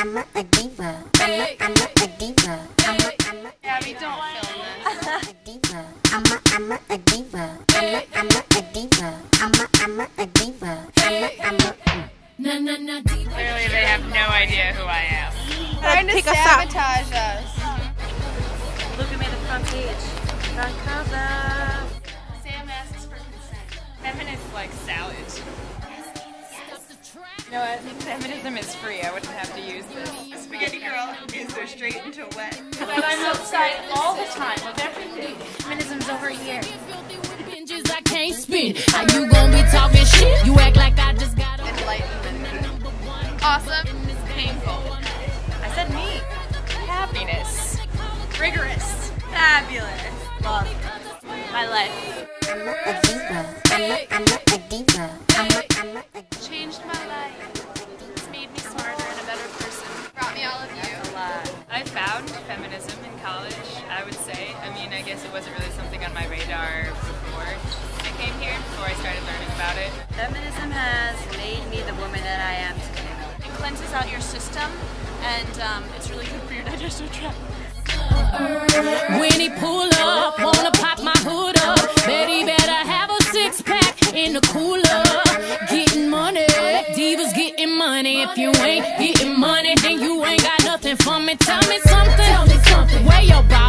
I'm a diva. I'm a diva. Abby, don't film this. I'm a diva. I'm a diva. I'm a diva. I'm a diva. Clearly they have no idea who I am. Trying to sabotage us. Look at me at the front page. Front cover. Sam asks for consent. Feminist like salad. You know what? Feminism is free. I wouldn't have to use this. Spaghetti girl is go straight into wet. But I'm outside all the time of everything. Feminism's over here. I can't spin. How you gonna be talking shit? You act like I just got Enlightenment. Awesome. Painful. I said me. Happiness. Rigorous. Fabulous. Love. My life. I'm a diva. I'm a diva. I'm a Changed my life. It's made me smarter and a better person. Brought me all of you. A lot. I found feminism in college, I would say. I mean, I guess it wasn't really something on my radar before I came here, before I started learning about it. Feminism has made me the woman that I am today. It cleanses out your system, and it's really good for your digestive tract. when he pull up, wanna pop my hood up. Betty better have a six-pack in the cooler. Getting money, divas getting money. If you ain't getting money, then you ain't got nothing for me. Tell me something. Where your body?